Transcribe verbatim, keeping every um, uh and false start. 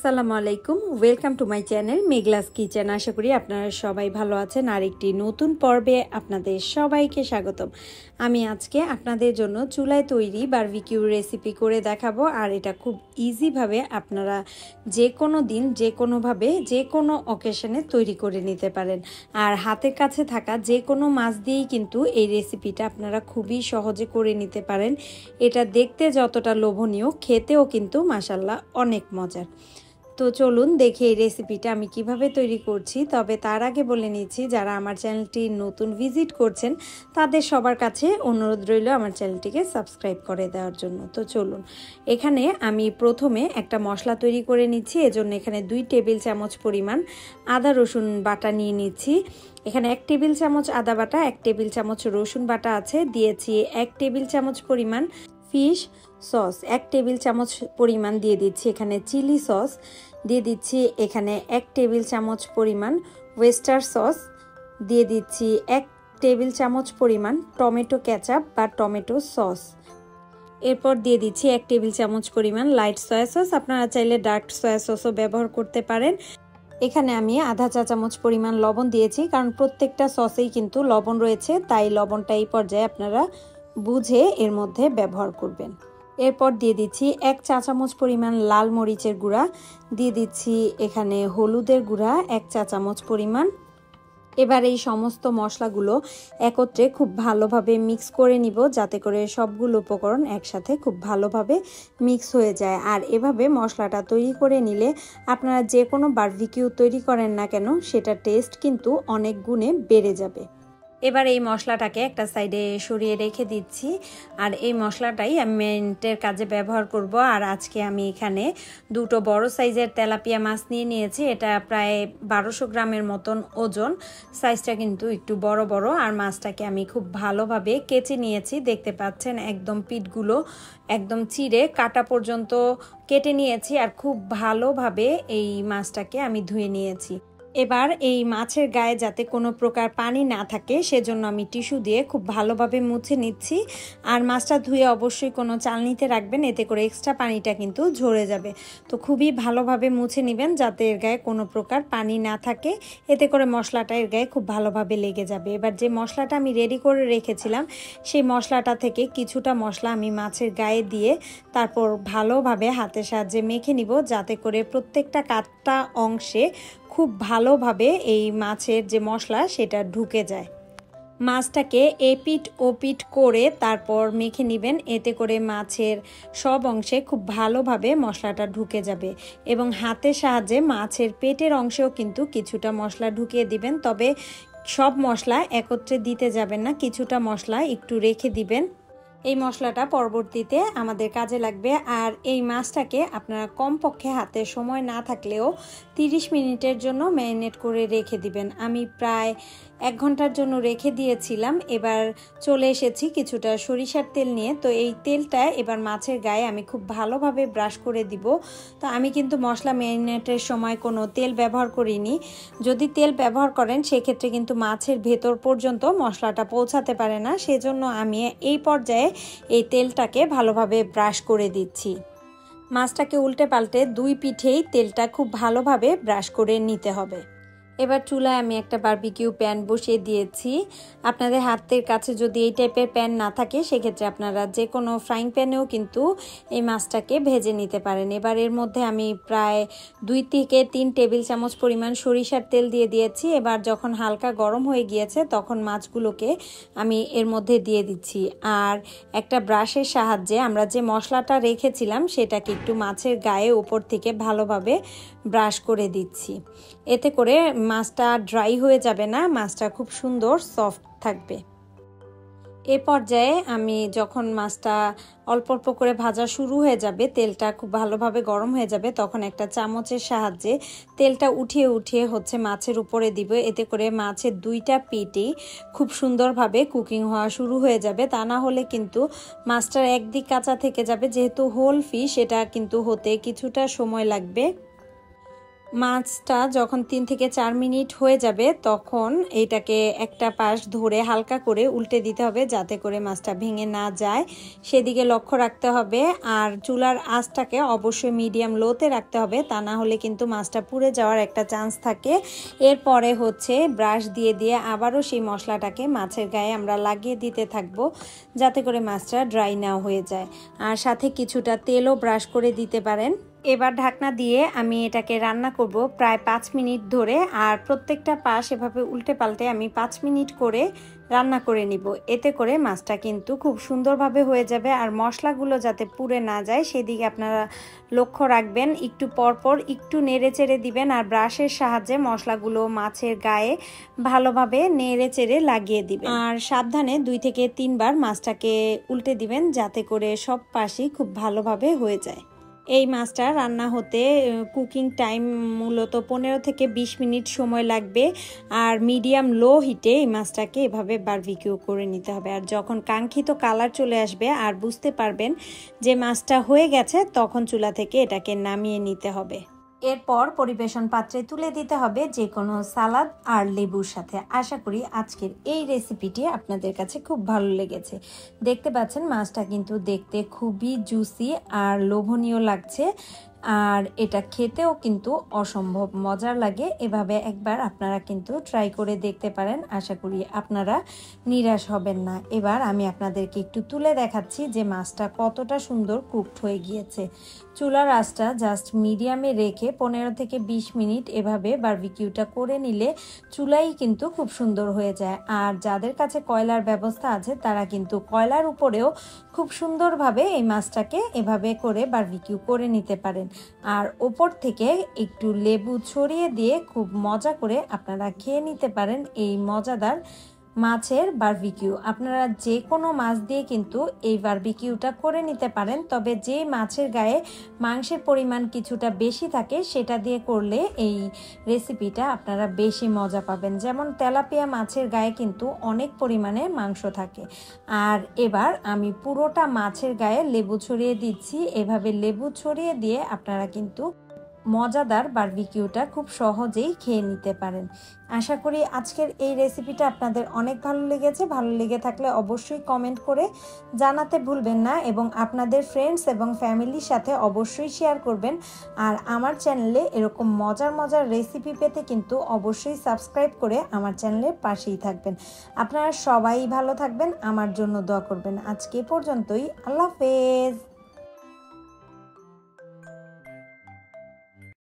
আসসালামু আলাইকুম, welcome to my channel Meghla's kitchen. আশা করি আপনারা সবাই ভালো আছেন। আর একটি নতুন পর্বে আপনাদের সবাইকে স্বাগতম। আমি আজকে আপনাদের জন্য চুলায় তৈরি বারবিকিউ রেসিপি করে দেখাবো। আর এটা খুব ইজিভাবে আপনারা যে কোনো দিন যে কোনোভাবে যে কোনো অকেশনে তৈরি করে নিতে পারেন। আর হাতের কাছে থাকা যে কোনো মাছ দিয়েই কিন্তু এই রেসিপিটা আপনারা খুবই সহজে করে নিতে পারেন। এটা দেখতে যতটা লোভনীয়, খেতেও কিন্তু মাশাআল্লাহ অনেক মজার। তো চলুন দেখে এই রেসিপিটা আমি কিভাবে তৈরি করছি। তবে তার আগে বলে নিচ্ছি, যারা আমার চ্যানেলটি নতুন ভিজিট করছেন তাদের সবার কাছে অনুরোধ রইল আমার চ্যানেলটিকে সাবস্ক্রাইব করে দেওয়ার জন্য। তো চলুন, এখানে আমি প্রথমে একটা মশলা তৈরি করে নিচ্ছি। এজন্য এখানে দুই টেবিল চামচ পরিমাণ আদা রসুন বাটা নিয়ে নিচ্ছি। এখানে এক টেবিল চামচ আদা বাটা, এক টেবিল চামচ রসুন বাটা আছে। দিয়েছি এক টেবিল চামচ পরিমাণ ফিশ সস, এক টেবিল চামচ পরিমাণ দিয়ে দিচ্ছি এখানে চিলি সস, দিয়ে দিচ্ছি এখানে এক টেবিল চামচ পরিমাণ ওয়েস্টার সস, দিয়ে দিচ্ছি এক টেবিল চামচ পরিমাণ টমেটো কেচাপ বা টমেটো সস। এরপর দিয়ে দিচ্ছি এক টেবিল চামচ পরিমাণ লাইট সয়া সস। আপনারা চাইলে ডার্ক সয়া সসও ব্যবহার করতে পারেন। এখানে আমি আধা চা চামচ পরিমাণ লবণ দিয়েছি, কারণ প্রত্যেকটা সসেই কিন্তু লবণ রয়েছে, তাই লবণটা এই পর্যায়ে আপনারা বুঝে এর মধ্যে ব্যবহার করবেন। এরপর দিয়ে দিচ্ছি এক চা চামচ পরিমাণ লাল মরিচের গুঁড়া, দিয়ে দিচ্ছি এখানে হলুদের গুঁড়া এক চা চামচ পরিমাণ। এবার এই সমস্ত মশলাগুলো একত্রে খুব ভালোভাবে মিক্স করে নিব, যাতে করে সবগুলো উপকরণ একসাথে খুব ভালোভাবে মিক্স হয়ে যায়। আর এভাবে মশলাটা তৈরি করে নিলে আপনারা যে কোনো বারবিকিউ তৈরি করেন না কেন, সেটার টেস্ট কিন্তু অনেক গুণে বেড়ে যাবে। এবার এই মশলাটাকে একটা সাইডে সরিয়ে রেখে দিচ্ছি। আর এই মশলাটাই আমি ম্যারিনেটের কাজে ব্যবহার করব। আর আজকে আমি এখানে দুটো বড় সাইজের তেলাপিয়া মাছ নিয়ে নিয়েছি। এটা প্রায় বারোশো গ্রামের মতন ওজন, সাইজটা কিন্তু একটু বড় বড়। আর মাছটাকে আমি খুব ভালোভাবে কেচে নিয়েছি, দেখতে পাচ্ছেন একদম পিঠগুলো একদম চিড়ে কাটা পর্যন্ত কেটে নিয়েছি। আর খুব ভালোভাবে এই মাছটাকে আমি ধুয়ে নিয়েছি। এবার এই মাছের গায়ে যাতে কোনো প্রকার পানি না থাকে, সেজন্য আমি টিস্যু দিয়ে খুব ভালোভাবে মুছে নিচ্ছি। আর মাছটা ধুয়ে অবশ্যই কোনো চালনিতে রাখবেন, এতে করে এক্সট্রা পানিটা কিন্তু ঝরে যাবে। তো খুবই ভালোভাবে মুছে নেবেন, যাতে এর গায়ে কোনো প্রকার পানি না থাকে, এতে করে মশলাটা এর গায়ে খুব ভালোভাবে লেগে যাবে। এবার যে মশলাটা আমি রেডি করে রেখেছিলাম, সেই মশলাটা থেকে কিছুটা মশলা আমি মাছের গায়ে দিয়ে তারপর ভালোভাবে হাতের সাহায্যে মেখে নিব, যাতে করে প্রত্যেকটা কাটা অংশে খুব ভালোভাবে এই মাছের যে মশলা সেটা ঢুকে যায়। মাছটাকে এপিট ওপিট করে তারপর মেখে নেবেন, এতে করে মাছের সব অংশে খুব ভালোভাবে মশলাটা ঢুকে যাবে। এবং হাতের সাহায্যে মাছের পেটের অংশেও কিন্তু কিছুটা মশলা ঢুকিয়ে দিবেন। তবে সব মশলা একত্রে দিতে যাবেন না, কিছুটা মশলা একটু রেখে দিবেন। এই মশলাটা পরবর্তীতে আমাদের কাজে লাগবে। আর এই মাছটাকে আপনারা কমপক্ষে হাতে সময় না থাকলেও তিরিশ মিনিটের জন্য ম্যারিনেট করে রেখে দিবেন। আমি প্রায় এক ঘন্টার জন্য রেখে দিয়েছিলাম। এবার চলে এসেছি কিছুটা সরিষার তেল নিয়ে। তো এই তেলটা এবার মাছের গায়ে আমি খুব ভালোভাবে ব্রাশ করে দিব। তো আমি কিন্তু মশলা ম্যারিনেটের সময় কোনো তেল ব্যবহার করিনি। যদি তেল ব্যবহার করেন সেক্ষেত্রে কিন্তু মাছের ভেতর পর্যন্ত মশলাটা পৌঁছাতে পারে না, সেজন্য আমি এই পর্যায়ে এই তেলটাকে ভালোভাবে ব্রাশ করে দিচ্ছি। মাছটাকে উল্টে পাল্টে দুই পিঠেই তেলটা খুব ভালোভাবে ব্রাশ করে নিতে হবে। এবার চুলায় আমি একটা বারবিকিউ প্যান বসিয়ে দিয়েছি। আপনাদের হাতের কাছে যদি এই টাইপের প্যান না থাকে, সেক্ষেত্রে আপনারা যে কোনো ফ্রাইং প্যানেও কিন্তু এই মাছটাকে ভেজে নিতে পারেন। এবার এর মধ্যে আমি প্রায় দুই থেকে তিন টেবিল চামচ পরিমাণ সরিষার তেল দিয়ে দিয়েছি। এবার যখন হালকা গরম হয়ে গিয়েছে, তখন মাছগুলোকে আমি এর মধ্যে দিয়ে দিচ্ছি। আর একটা ব্রাশের সাহায্যে আমরা যে মশলাটা রেখেছিলাম সেটাকে একটু মাছের গায়ে উপর থেকে ভালোভাবে ব্রাশ করে দিচ্ছি। এতে করে মাছটা ড্রাই হয়ে যাবে না, মাছটা খুব সুন্দর সফট থাকবে। এ পর্যায়ে আমি যখন মাছটা অল্প অল্প করে ভাজা শুরু হয়ে যাবে, তেলটা খুব ভালোভাবে গরম হয়ে যাবে, তখন একটা চামচের সাহায্যে তেলটা উঠিয়ে উঠিয়ে হচ্ছে মাছের উপরে দিব। এতে করে মাছের দুইটা পিঠই খুব সুন্দরভাবে কুকিং হওয়া শুরু হয়ে যাবে। তা না হলে কিন্তু মাছটার একদিক কাঁচা থেকে যাবে। যেহেতু হোল ফিশ, এটা কিন্তু হতে কিছুটা সময় লাগবে। মাছটা যখন তিন থেকে চার মিনিট হয়ে যাবে তখন এটাকে একটা পাশ ধরে হালকা করে উল্টে দিতে হবে যাতে করে মাছটা ভেঙে না যায়, সেদিকে লক্ষ্য রাখতে হবে। আর চুলার আঁচটাকে অবশ্যই মিডিয়াম লোতে রাখতে হবে, তা না হলে কিন্তু মাছটা পুড়ে যাওয়ার একটা চান্স থাকে। এরপরে হচ্ছে ব্রাশ দিয়ে দিয়ে আবারও সেই মশলাটাকে মাছের গায়ে আমরা লাগিয়ে দিতে থাকবো যাতে করে মাছটা ড্রাই না হয়ে যায়। আর সাথে কিছুটা তেলও ব্রাশ করে দিতে পারেন। এবার ঢাকনা দিয়ে আমি এটাকে রান্না করব প্রায় পাঁচ মিনিট ধরে। আর প্রত্যেকটা পাশ এভাবে উল্টে পাল্টে আমি পাঁচ মিনিট করে রান্না করে নিব। এতে করে মাছটা কিন্তু খুব সুন্দরভাবে হয়ে যাবে। আর মশলাগুলো যাতে পুড়ে না যায় সেদিকে আপনারা লক্ষ্য রাখবেন। একটু পরপর একটু নেড়ে চেড়ে দিবেন আর ব্রাশের সাহায্যে মশলাগুলো মাছের গায়ে ভালোভাবে নেড়ে চেড়ে লাগিয়ে দিবেন। আর সাবধানে দুই থেকে তিনবার মাছটাকে উল্টে দিবেন যাতে করে সব পাশই খুব ভালোভাবে হয়ে যায়। এই মাছটা রান্না হতে কুকিং টাইম মূলত পনেরো থেকে বিশ মিনিট সময় লাগবে। আর মিডিয়াম লো হিটে এই মাছটাকে এভাবে বারবিকিউ করে নিতে হবে। আর যখন কাঙ্ক্ষিত কালার চলে আসবে আর বুঝতে পারবেন যে মাছটা হয়ে গেছে তখন চুলা থেকে এটাকে নামিয়ে নিতে হবে। এরপর পরিবেশন পাত্রে তুলে দিতে হবে যে কোনো সালাদ আর লেবুর সাথে। আশা করি আজকের এই রেসিপিটি আপনাদের কাছে খুব ভালো লেগেছে। দেখতে পাচ্ছেন মাছটা কিন্তু দেখতে খুবই জুসি আর লোভনীয় লাগছে। আর এটা খেতেও কিন্তু অসম্ভব মজার লাগে। এভাবে একবার আপনারা কিন্তু ট্রাই করে দেখতে পারেন। আশা করি আপনারা নিরাশ হবেন না। এবার আমি আপনাদেরকে একটু তুলে দেখাচ্ছি যে মাছটা কতটা সুন্দর কুকড হয়ে গিয়েছে। চুলার আঁচটা জাস্ট মিডিয়ামে রেখে পনেরো থেকে বিশ মিনিট এভাবে বারবিকিউটা করে নিলে চুলাই কিন্তু খুব সুন্দর হয়ে যায়। আর যাদের কাছে কয়লার ব্যবস্থা আছে তারা কিন্তু কয়লার উপরেও খুব সুন্দরভাবে এই মাছটাকে এভাবে করে বারবিকিউ করে নিতে পারেন। আর ওপর থেকে একটু লেবু ছড়িয়ে দিয়ে খুব মজা করে আপনারা খেয়ে নিতে পারেন এই মজাদার মাছের বারবিকিউ। আপনারা যে কোনো মাছ দিয়ে কিন্তু এই বারবিকিউটা করে নিতে পারেন, তবে যে মাছের গায়ে মাংসের পরিমাণ কিছুটা বেশি থাকে সেটা দিয়ে করলে এই রেসিপিটা আপনারা বেশি মজা পাবেন। যেমন তেলাপিয়া মাছের গায়ে কিন্তু অনেক পরিমাণে মাংস থাকে। আর এবার আমি পুরোটা মাছের গায়ে লেবু ছড়িয়ে দিচ্ছি। এভাবে লেবু ছড়িয়ে দিয়ে আপনারা কিন্তু মজাদার বারবিকিউটা খুব সহজেই খেয়ে নিতে পারেন। আশা করি আজকের এই রেসিপিটা আপনাদের অনেক ভালো লেগেছে। ভালো লেগে থাকলে অবশ্যই কমেন্ট করে জানাতে ভুলবেন না এবং আপনাদের ফ্রেন্ডস এবং ফ্যামিলির সাথে অবশ্যই শেয়ার করবেন। আর আমার চ্যানেলে এরকম মজার মজার রেসিপি পেতে কিন্তু অবশ্যই সাবস্ক্রাইব করে আমার চ্যানেলের পাশেই থাকবেন। আপনারা সবাই ভালো থাকবেন, আমার জন্য দোয়া করবেন। আজকে পর্যন্তই, আল্লাহ হাফেজ।